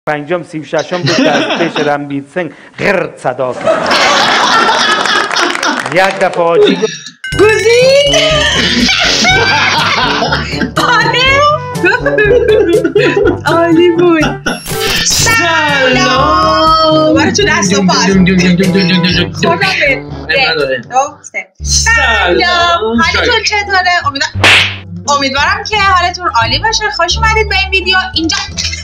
پنجم 36م بود که از پیش رنبید سنگ غرد صدا کرد. یک دفعه آجی گوزی عالی بود. سلام برای تو دست و پاس خوردم به سلام حالتون چطوره؟ امیدوارم که حالتون عالی باشه. خوش اومدید به این ویدیو. اینجا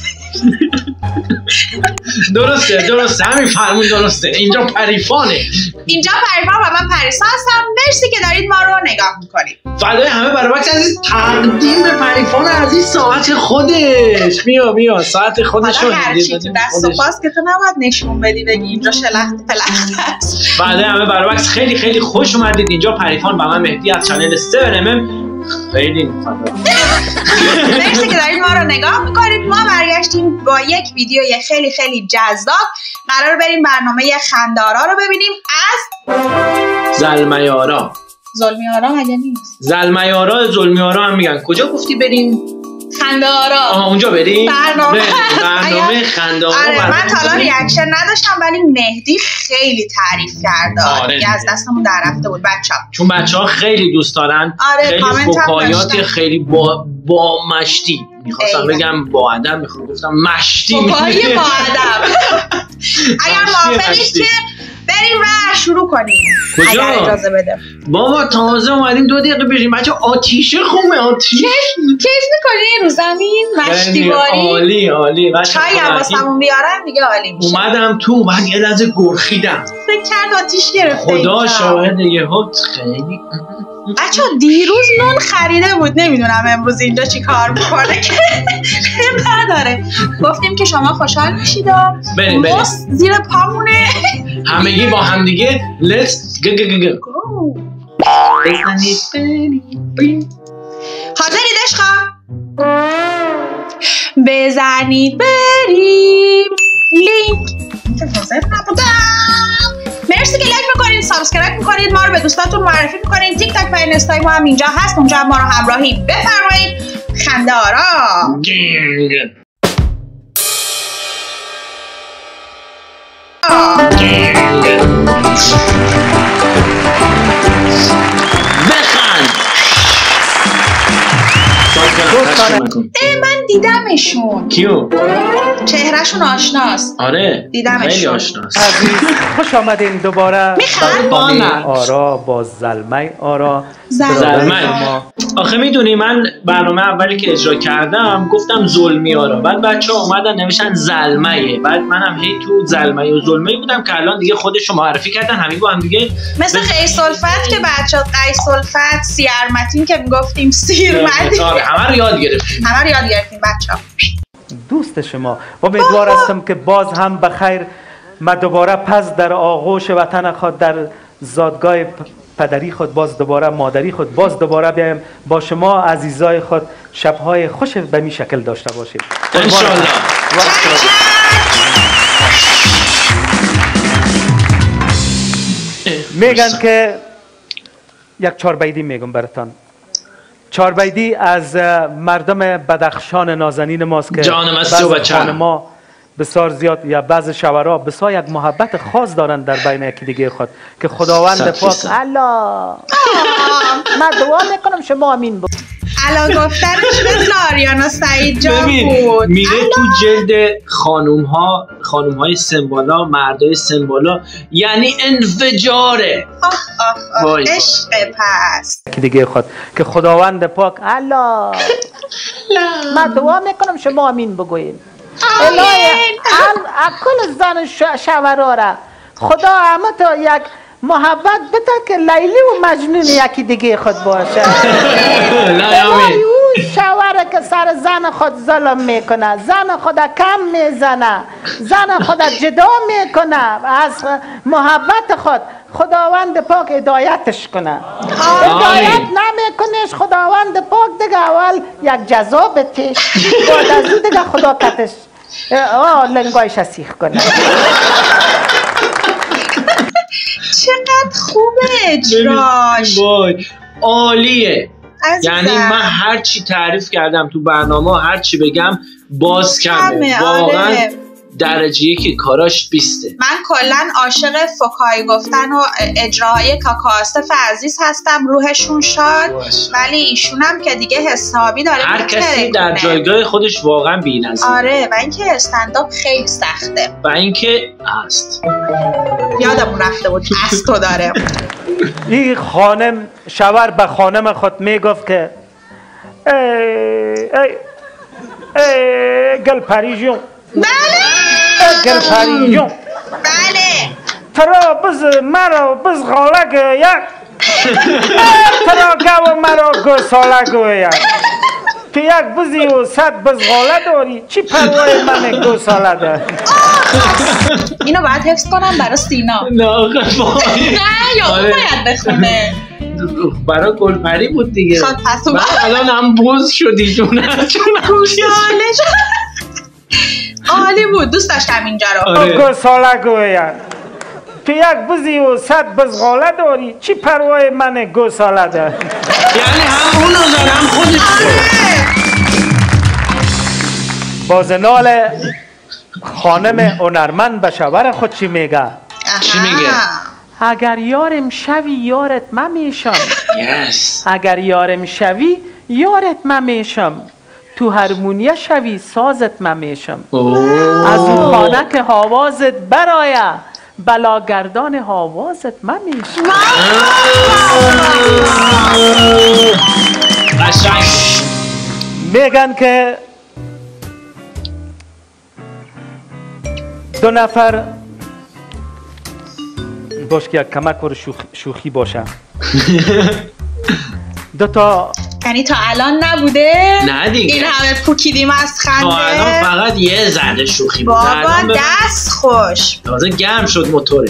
درسته همین فرمون درسته. اینجا پریفانه. اینجا پریفان و من پریسا هستم. مرسی که دارید ما رو نگاه میکنید. فدای همه برابکس عزیز تقدیم به پریفان عزیز ساعت خودش. بیا ساعت خودش رو هرچی تو دست و پاس که تو نباید نشون بدی بگی اینجا شلخت پلخت است. فدای همه برابکس خیلی خوش اومدید اینجا پریفان و من مهدی از چنل 7mm. خیلی مرسی که دارید ما رو نگاه میکنید. ما برگشتیم با یک ویدیو خیلی جذاب. قرار بریم برنامه خنده‌آرا رو ببینیم از زلمیارا. ظلمیارا مگه نیست؟ زلمیارا ظلمیارا هم میگن. کجا گفتی بریم؟ خنده‌آرا. اونجا بریم؟ برنامه خنده‌آرا. من تا الان ریاکشن نداشتم ولی مهدی خیلی تعریف کرده. دیگه از دستمون در رفته بود بچه‌ها. چون بچه‌ها خیلی دوست دارن. خیلی فکایات خیلی با مشتی. میخواستم بگم با ادب گفتم مشتی. فکایی با ادب. اگر موافقید که بریم و شروع کنیم. کجا؟ اگر اجازه بده. بابا تازه اومدیم 2 دقیقه بریم. بچه آتیشه خومه. آتیش کیف میکنی رو زمین مشتیباری؟ عالی. چایی هم واسمون بیارن دیگه عالی میشه. اومدم تو بعد یه لحظه گرخیدم. فکر کرد آتیش گرفته. خدا شاهد یهو خیلی. بچه دیروز نون خریده بود. نمیدونم امروز اینجا چی کار میکنه که نداره. گفتیم که شما خوشحال میشید و موس زیر پامونه. همگی با هم دیگه let's go. حاضرید عشقا؟ بزنید بریم لینک. حاضر نبودم. مرسی که لایک میکنید، سابسکرایب میکنید، ما رو به دوستاتون معرفی میکنید. تیک تاک و اینستای ما هم اینجا هست. اونجا ما رو همراهی بفرمایید. خنده‌آرا. من دیدمشون. کیو؟ چهرهشون آشناست. آره دیدمشون. خیلی آشناست. خوش آمدین دوباره. میخوان آرا با زلمی آرا. آخه میدونی من برنامه اولی که اجرا کردم گفتم ظلمیارا. بعد بچه‌ها اومدن نوشتن زلمیه. بعد منم هی تو زلمی و ظلمی بودم که الان دیگه خودشو معرفی کردن. همین با هم دیگه مثل قیس الفت که بچه‌ها قیس الفت سیرمتین که میگفتیم سیرمتین. همه رو یاد گرفتیم بچه‌ها. دوست شما امیدوار هستم که باز هم بخیر ما دوباره پس در آغوش وطن خود در زادگاه پدری خود باز دوباره مادری خود باز دوباره بیایم با شما عزیزای خود شبهای خوش به می شکل داشته باشید انشالله. میگن که یک چاربیدی میگم براتان. چاربیدی از مردم بدخشان نازنین ماست که بعض ما بسیار زیاد یا بعض شوهرها بسیار یک محبت خاص دارن در بین یکی دیگه خود که خداوند پاک الله من دعا میکنم شما امین بود. الان گفتنش مثل آریانا سعید جان بود. میره تو جلد خانوم‌های سمبالا، مردای سمبالا، یعنی انفجاره. عشق پس یکی دیگه خود که خداوند پاک الله من دعا میکنم شما امین بگوین. الهی کل زن شوهرها را خدا همه تا یک محبت بده که لیلی و مجنون یکی دیگه خود باشه. الهی اون شوهر که سر زن خود ظلم میکنه، زن خود کم میزنه، زن خود جدا میکنه از محبت خود، خداوند پاک هدایتش کنه. هدایت نمیکنش خداوند پاک دیگه اول یک جزا بتش بعد از اون دیگه خدا کتش لنگایش سیخ کنه. چقدر خوبه اجراش. عالیه. یعنی من هر چی تعریف کردم تو برنامه هر چی بگم باز کمه. واقعا درجه که کاراش 20. من کلا عاشق فکاهی گفتن و اجراهای کاکاستف عزیز هستم، روحشون شاد. ولی ایشونم که دیگه حسابی داره هر کسی در جایگاه خودش واقعا بی‌نظیره. آره و اینکه استندآپ خیلی سخته و اینکه است یادمون رفته بود است تو داره. این خانم شوهر به خانم خود میگفت که گل پریجون. بله گل پریجون. بله ترا بز مرا بز غالک یک ترا گو مرا گو سالک یک تو یک بزی و 100 بز غاله داری چی پروای من گو ساله داری. اینو باید حفظ کنم برای سینا. نه آقا یا اون باید بخونه برای گلپری بود دیگه. خب پس من الان هم بوز شدی جونم عالی بود، دوست داشتم اینجا رو. گو ساله گوید تو یک بزی و 100 بز غاله داری چی پروای من گو ساله داری. یعنی هم اونو داره هم خودش. بازنال خانم هنرمند به شوهر خود چی میگه؟ چی میگه؟ اگر یارم شوی یارت من میشم. اگر یارم شوی یارت من میشم تو هرمونیه شوی سازت من میشم. از اون خانه که حوازت برایه بلاگردان حوازت من میشم. میگن که دو نفر باش که کمک ور شوخی باشه دو تا یعنی تا الان نبوده؟ نه دیگه این همه پوکیدیم از خنده. تا الان فقط یه ذره شوخی بود. بابا دست خوش تازه گرم شد موتوره.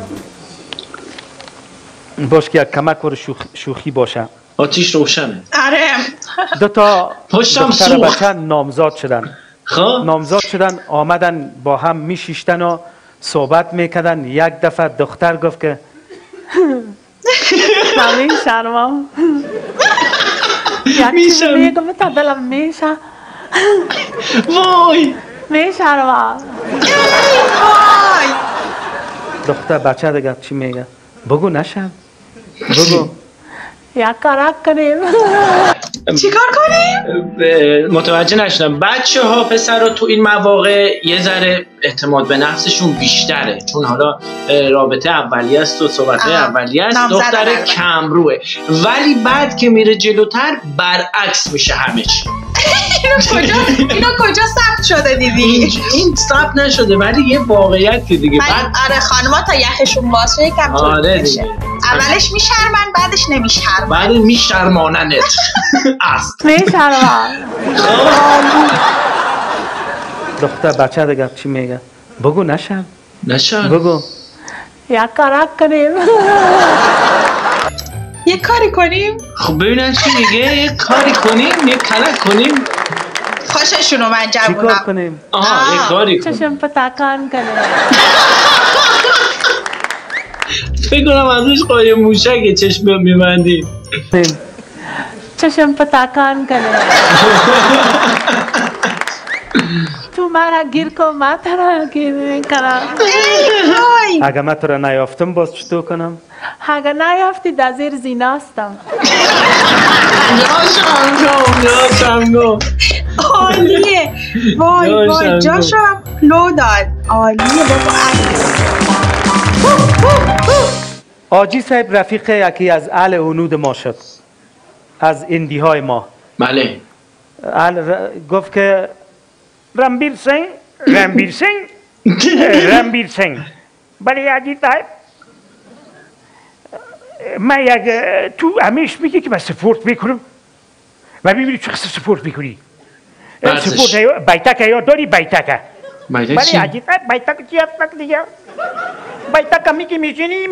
باش که کمک ور شوخی باشه آتیش روشنه. آره دو تا پشتم دختر بچه نامزاد شدن. خب نامزاد شدن آمدن با هم میشیشتن و صحبت میکردن. یک دفعه دختر گفت که من میشرمم یک چیزی میگم تا دلم میشه وای میشرمم. وای دختر بچه دیگه چی میگه؟ بگو نشم بگو یک کارک کنیم. چی کار کنیم؟ متوجه نشدم. بچه ها پسر ها تو این مواقع یه ذره اعتماد به نفسشون بیشتره چون حالا رابطه اولیه است و صحبت اولیه است. دختر کمروه ولی بعد که میره جلوتر برعکس میشه همه چی. اینو کجا ثبت شده دیدی؟ این ثبت نشده ولی یه واقعیتی دیگه. بعد آره خانما تا یخشون باشه یکم طول میشه. اولش میشرمن بعدش نمیشرمن. بعد میشرماننت است. میشرمن. دختر بچه دیگه چی میگه؟ بگو نشم بگو یک کارک کنیم. یک کاری کنیم؟ خب ببینن چی میگه. یک کاری کنیم یک کلک کنیم. خوششونو من جوونم. چی کار کنیم؟ یک کاری کنیم. چشم پتکان کنیم. فکر کنم ازش قایم موشکه چشم میبندیم. چشم پتکان کنیم. تو مرا گیر کن من ترا گیر میکنم. اگه من تو را نیافتم باز چطور کنم؟ اگه نیافتی در زیر زیناستم. جاشم گو عالیه. وای وای جاشم لو داد. عالیه بابا. آجی صاحب رفیق یکی از اهل هنود ما شد از اندی های ما. بله گفت که رنبیر سنگ بله آجی صاحب من یک تو همیش میگه که من سپورت میکنم و ببینی چه قصه سپورت میکنی. سپورت بیتک یا داری بیتک بله آجی صاحب بیتک چی هست دیگه بیتک میگی میشینی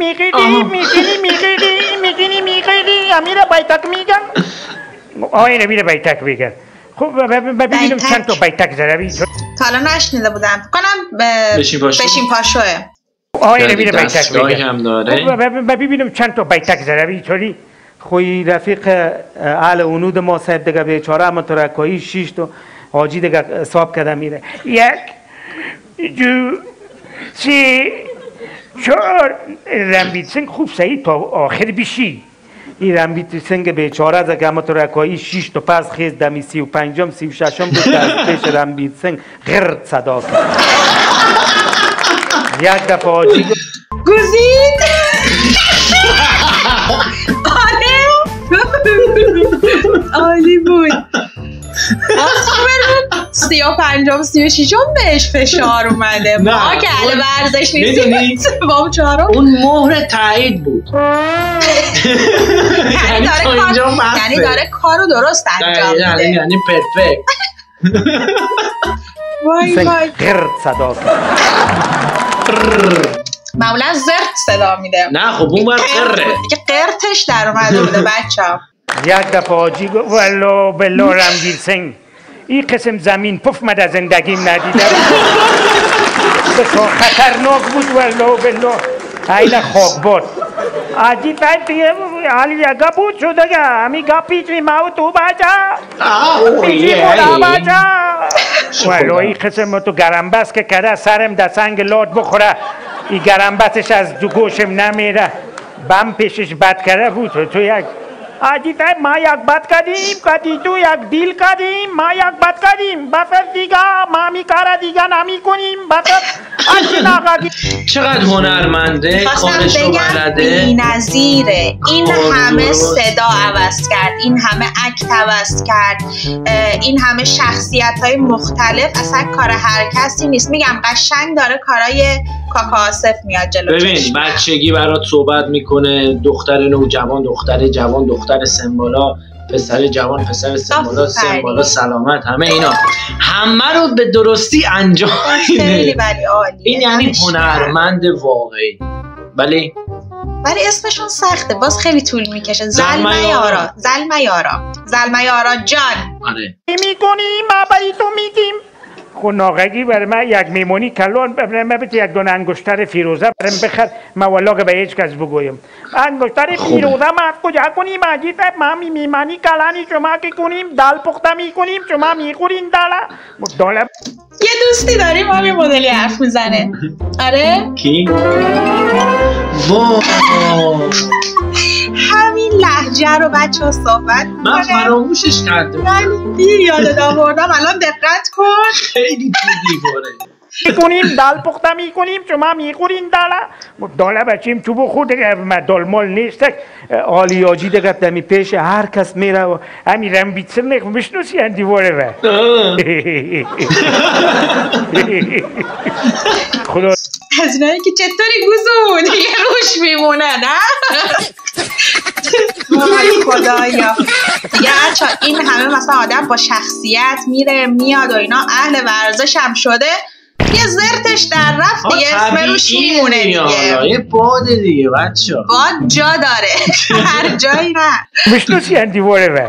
میخیلی امیره بیتک میگن آینه میره بیتک میگن. خب ببینیم چند تا بیتک زده تا حالا نشنیده بودم کنم بشین پاشوه آینه میره بیتک میگن. ببینیم چند تا بیتک زده اینطوری. خوی رفیق اهل هنود ما صاحب دیگه بیچاره اما تو رکایی 6 تا حاجی دیگه حساب کرده میره 1 دو سه چهار رنبیل سنگ خوب سعید تا آخر بشی این رنبیل سنگ بیچاره از اگه تو رکایی 6 تا پس خیز دمی 35م 36م بود از پیش رنبیل سنگ غرد صدا کرد یک دفعه آجی گوزید عالی بود 35م 36م بهش فشار اومده ما که اهل ورزش نیستیم با چهارم اون مهر تایید بود یعنی داره کارو درست انجام میده یعنی پرفکت وای وای غرد صدا کرد معمولا زرد صدا میده نه خب اون بر قره که قرتش در اومده بوده بچه‌ها یک دفعه آجی گفت والله بالله رنبیل سنگ این قسم زمین پف من در زندگیم ندیدم خطرناک بود والله بالله این خاکباد آجی باید دیگه حالی یکا بود شده گه همی گا پیچی ماو تو بچه پیچی خدا بچه والله این قسم تو گرمبست که کده سرم در سنگ لات بخوره این گرمبستش از دو گوشم نمیره بم پیشش بد کرده بود تو یک آجی تای ما یک بد کردیم کدی تو یک دیل کردیم ما یک بد کردیم بس دیگه ما می کار دیگه نمی کنیم بس آجی ناقدی چقدر هنرمنده کارش رو بلده بی‌نظیره این همه صدا عوض کرد این همه اکت عوض کرد این همه شخصیت های مختلف اصلا کار هر کسی نیست میگم قشنگ داره کارای کاکا آصف میاد جلو ببین بچگی برات صحبت میکنه دختر نوجوان دختر جوان دختر سنبالا پسر جوان پسر سنبالا سنبالا سلامت همه اینا همه رو به درستی انجام خیلی ولی عالیه این یعنی هنرمند واقعی ولی اسمشون سخته باز خیلی طول میکشه زلمه یارا جان آره میکنیم ما برای تو میگیم خود ناغگی برای من یک میمونی کلان برای من بید یک دون انگشتر فیروزه برای بخر من والله به هیچ کس بگویم انگشتر فیروزه ما از کجا کنیم آجی تب ما میمانی کلانی شما که کنیم دال پخته میکنیم شما میخورین دال یه دوستی داریم همین مدلی حرف میزنه آره کی؟ همین لهجه رو بچه ها صحبت میکنه من فراموشش کردم ولی دیر یادت آوردم الان دقت کن خیلی تو دیواره میکنیم دال پخته میکنیم شما میخورین داله بچیم تو بخور دیگه دال مال نیست آلی آجی دیگه دمی پیش هر کس میره و همین رنبیل سنگ بشنوسی اندیواره و خدا از اینایی که چطوری گوزون یه روش میمونه نه خدایا دیگه بچه این همه مثلا آدم با شخصیت میره میاد و اینا اهل ورزش هم شده یه زرتش در رفت دیگه اسم روش میمونه دیگه یه باد دیگه بچه باد جا داره هر جایی نه بشنوسی اندیواره و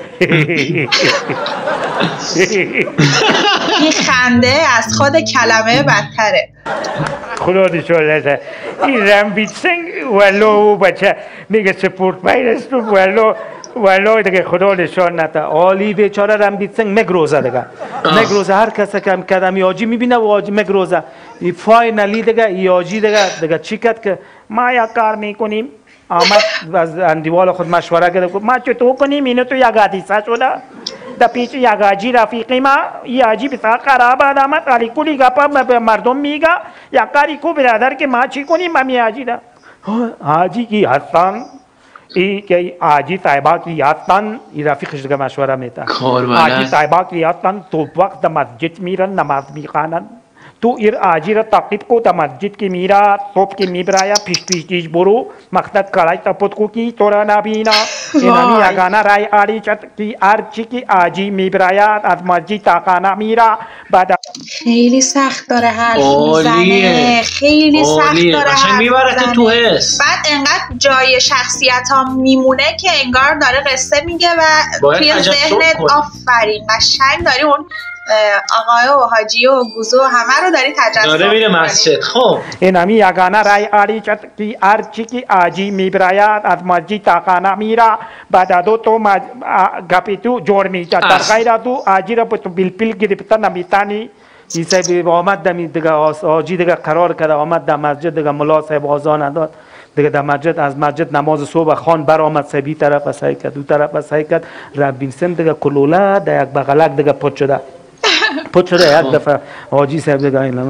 این خنده از خود کلمه بدتره خدا دیشالته این رنبیل سنگ ولو بچه میگه سپورت ویرست ولو دیگه خدا نشان نده عالی بیچاره رنبیل سنگ مگروزه دیگه مگروزه هر کسی که کدم یاجی میبینه و آجی مگروزه فاینالی دیگه یاجی دیگه چی کرد که ما یک کار میکنیم آمد از اندیوال خود مشوره کرد ما چطور کنیم اینو تو یک حدیثه شده در پیش یک آجی رفیقی ما این آجی بسیار خراب آمد علی کلی گپا به مردم میگه یک کاری کو برادر که ما چی کنیم همی آجی ده آجی کی هستن ای که آجی صاحبا کی هستن این رفیقش دیگه مشوره میده آجی صاحبا کی هستن تو وقت مسجد میرن نماز میخوانن تو ایر آجی را تعقیب کو تا مسجد کی میرا صبح کی میبرایا پیش برو مقصد کڑائی تپوت کو کی تورا نبینا اینمی یگانا رای آری چت کی آرچی کی آجی میبرایا از مسجد تاقانا میرا بعد خیلی سخت داره حرف میزنه خیلی سخت داره حرف میبرد تو حس بعد انقدر جای شخصیت ها میمونه که انگار داره قصه میگه و توی ذهنت آفرین قشنگ داری اون آقای و حاجی و گوزو همه رو داری تجسم داره میره مسجد خب اینمی یگانا رای آری چت کی آرچی کی آجی میبرایا از مسجد تاقانا میرا بعد دو تو گپی تو جور میجا در غیر تو آجی را تو بیل گرفته نمیتانی عیسی آمد دمی دیگه آجی دیگه قرار کرده آمد در مسجد دیگه ملا صاحب آذان داد دیگه در مسجد از مسجد نماز صبح خان بر آمد سبی طرف و سعی کرد دو طرف و سعی کرد رب وینسنت دیگه کلوله در یک بغلک دیگه پت شده یک دفعه آجی صاحب دیگه این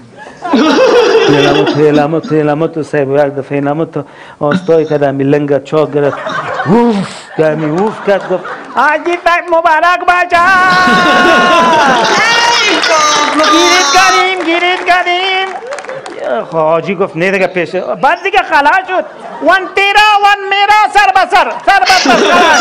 لامت صاحب یک دفعه این لامت آستای کرده می لنگ چاک گرفت گرمی کرد گفت آجی تک مبارک بچه گیرید کردیم آجی گفت نه دیگه پیشه بعد دیگه خلاص شد وان تیرا وان میرا سر بسر خلاص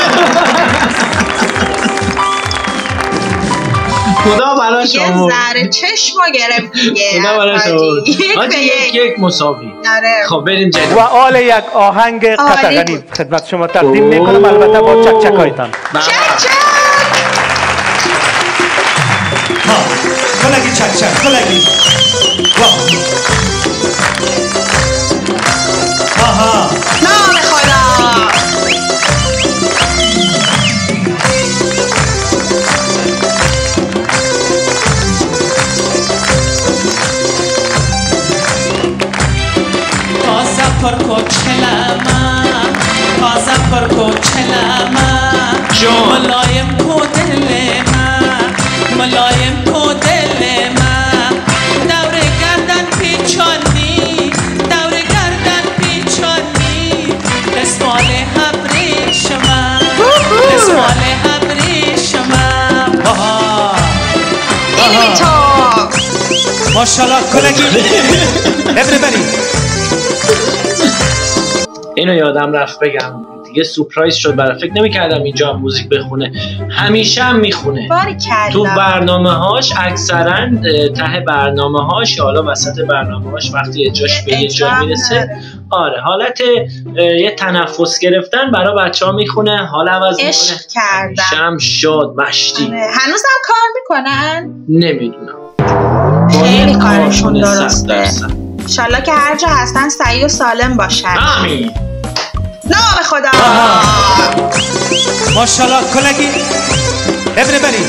خدا برای شما یه ذره چشمو گرفت دیگه خدا برای شما حاجی یک مساوی خب بریم جدید و آل یک آهنگ قطعی خدمت شما تقدیم میکنم البته با چک چکایتان چک کلگی چک چک کلگی آها نام خدا تازه پر کوچلما ملایم کو دل ملایم کو دل دور گردن پیچانی اسمال حبری شما اینوی تاک ماشالله کلگی everybody اینو یادم رفت بگم دیگه سورپرایز شد برای فکر نمی‌کردم اینجا هم موزیک بخونه همیشه هم میخونه تو برنامه‌هاش اکثرا ته برنامه‌هاش یا حالا وسط برنامه‌هاش وقتی اجراش به یه جا میرسه آره حالت یه تنفس گرفتن برای بچه‌ها میخونه حال عوض میکنه عشق کردم شم شاد مشتی هنوزم کار میکنن نمیدونم خیلی کارشون درسته انشالله که هر جا هستن سعی و سالم باشن آمین نام خدا ماشالله کلگی everybody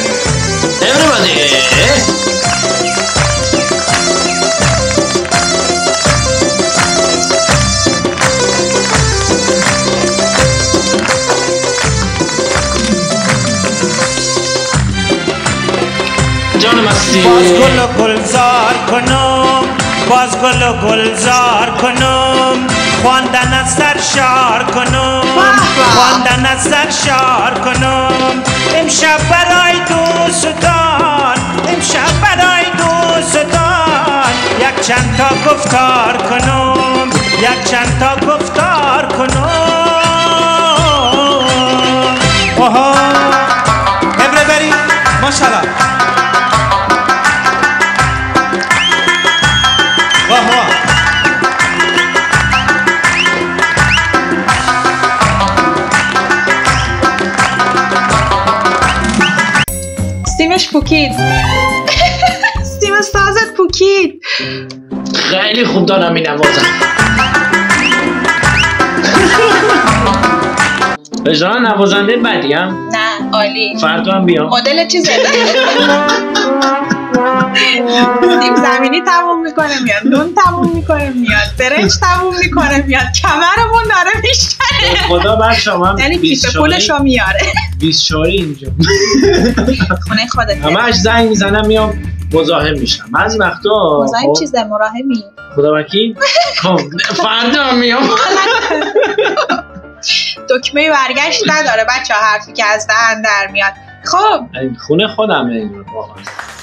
جان مستی باز گل و گلزار کنم باز گل و گلزار کنم خواندن از سرشار کنم خواندن از سرشار کنم امشب برای دوستان امشب برای دوستان یک چند تا گفتار کنم یک چند تا گفتار کنم اوها everybody ماشالله استیمش پوکید استیم استازت پوکید خیلی خوب دارم مینوازم بجران نوازنده بدی هم نه عالی فردا هم بیام مدل چیزه سیم زمینی تموم میکنه میاد نون تموم میکنه میاد برنج تموم میکنه میاد کمرمون داره میشکنه خدا بچه من یعنی کیف پولشو میاره 24 اینجا خونه خودت همش زنگ میزنم میام مزاحم میشم بعضی وقتا مزاحم چیزه مراهمی خدا وکیل فردا میام دکمه برگشت نداره بچه ها حرفی که از دهن در میاد خب خونه خودمه این واقعا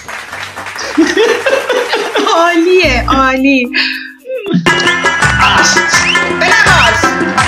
عالیه عالی بنواز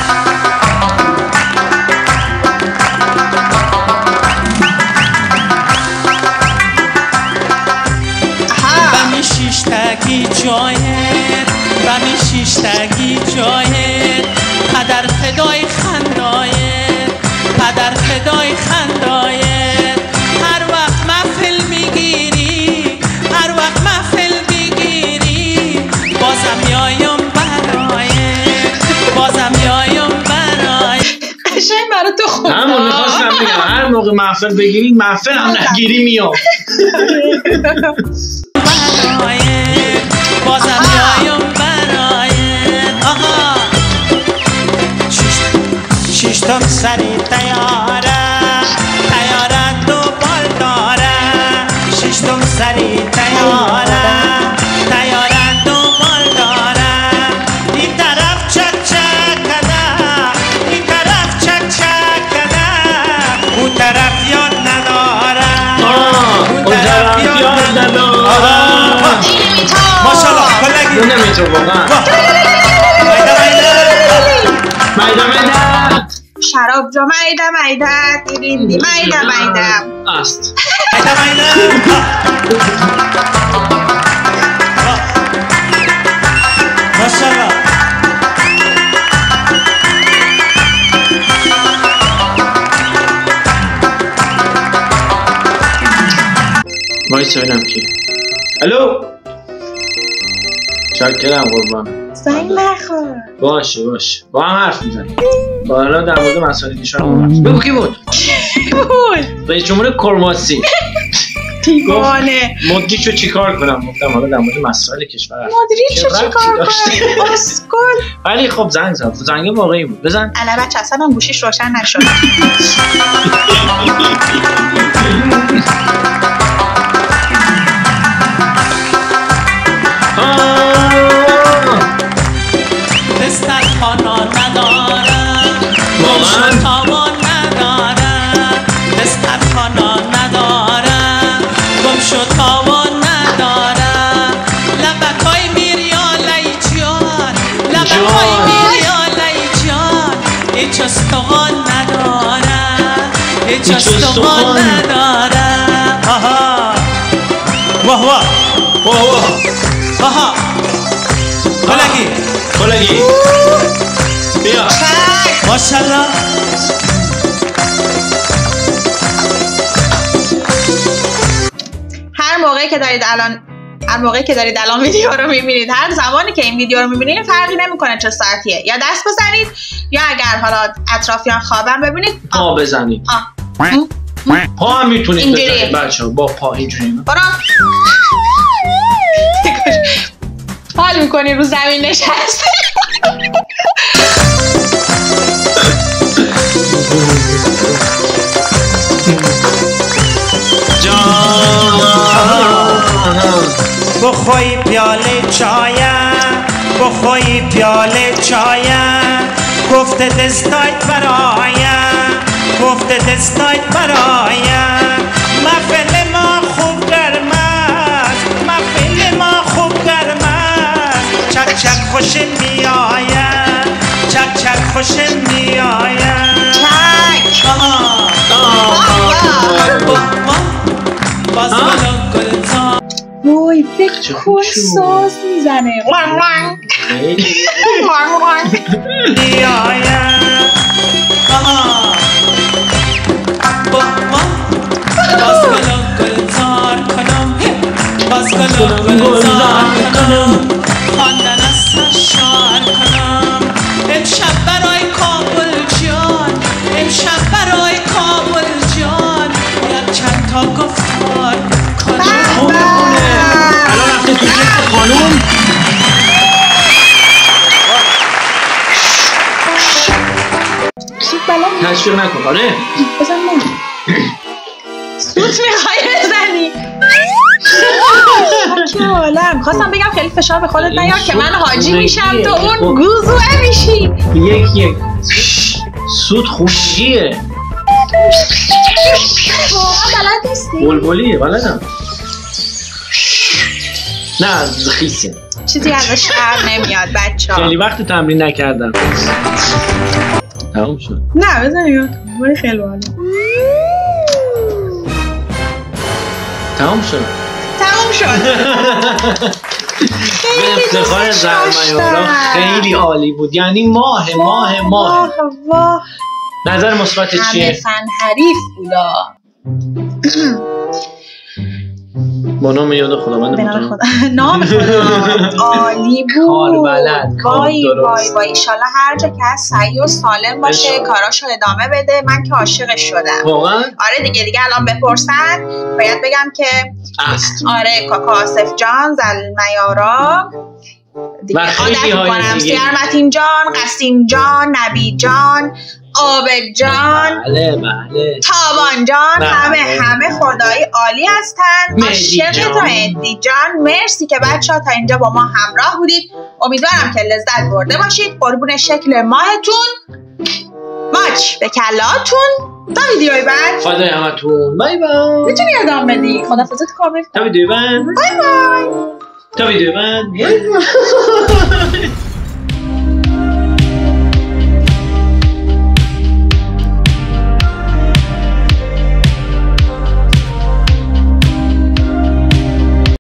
بمی شیشتگی جایت بمی شیشتگی جایت قدر فدای خندایت قدر فدای خندایت هر وقت محفل میگیری هر وقت محفل میگیری بازم یایم برایت بازم یایم برایت قشنگ برای تو خوب همون میخواستم بگم هر موقع محفل بگیری محفل هم نگیری میام بازم بیایم برایت. آها ششتم سری تیاره دو بال داره. ششتم سری تیاره دو بال داره. این طرف چک چک کده، این طرف چک چک کده. اون طرف یاد نداره، اون طرف یاد نداره. ماشالله کلگی اون نمیتون واقعا. مایده شراب جا مایده دیریندی مایده است. ماشالله وایسا ببینم کی. الو شکرم قربان. زنگ نخور. باشه با هم حرف میزنیم. حالا در مورد مسائل کشور بگو کی بود؟ رئیس جمهور کرواسی. دیوانه. مدریچو چیکار کنم؟ گفتم حالا در مورد مسائل کشور مدریچو چیکار کنم؟ اسکل. ولی خب زنگ زد. زنگ واقعی بود. بزن. انا بچه اصلا هم گوشیش روشن نشد. دسترخوانا ندارم، گوش تاوان ندارم. دسترخوانا ندارم، گمشو تاوان ندارم. لبکای میریالی جان، لبکای میریالی جان. هیچ استخوان ندارم، هیچ استخوان ندارم. آها واه واه آها کلگی بیا. ماشالله هر موقعی که دارید الان ویدیو رو میبینید، هر زمانی که این ویدیو رو میبینید فرقی نمیکنه چه ساعتیه، یا دست بزنید یا اگر حالا اطرافیان خوابن ببینید پا بزنید. پا هم میتونید بزنید بچه ها. با پا اینجوری برو حال میکنی رو زمین نشستی. بخوای پیاله چایم، بخوای پیاله چایم. گفته دستایت برایم، گفته دستایت برایم. محفل ما خوب گرم است، محفل ما خوب گرم است. چک چک خوشم میآید، چک چک خوشم میآید. چک باز گلان گلزار. وای فکر کن ساز میزنه. میآید. باز گلان گلزار کنم، باز گلان گلزار کنم. خواندن از سرشار کنم. امشب برای کابل جان، امشب برای کابل جان. باید چند تا گفتار کنم. الان رفته تو جیب خانوم. سوت بلد تشویق نکن. آره بزن من سوت میخوای بزنی. که عالم خواستم بگم خیلی فشار به خودت نیار که من حاجی میشم تو اون گوزوه میشی. یک سوت خوشیه. واقعا بلد نیستی؟ بلبلیه بلدم. نه خیسه. چیزی ازش در نمیاد بچه ها. خیلی وقت تمرین نکردم. تموم شد. نه بزنی باری خیلی بالا. تموم شد. تموم شد. به افتخار زرمایه‌ها خیلی عالی بود. یعنی ماه نظر مثبت چیه؟ همه فن حریف بودا. با نام یاد خداوند متعال. نام خدا عالی بود. کاربلد. وای وای وای ایشالله هر جا که هست سعی و سالم باشه، کاراشو ادامه بده. من که عاشقش شدم واقعا. آره دیگه الان بپرسن باید بگم که است. آره کاکا آصف جان، زلمیارا دیگه، عادت میکنم، سیرمتین جان، قسیم جان، نبی جان، عابد جان، بله بله، تابان جان، همه خدایی عالی هستن. عاشق تو ادی جان. مرسی که بچه‌ها تا اینجا با ما همراه بودید. امیدوارم که لذت برده باشید. قربون شکل ماهتون، ماچ به کلاتون. تا ویدیوی بعد. خدای همتون. بای بای. میتونی ادام بدی؟ خدافظت کامل. تا ویدیوی بعد. بای بای. تا ویدیوی بعد.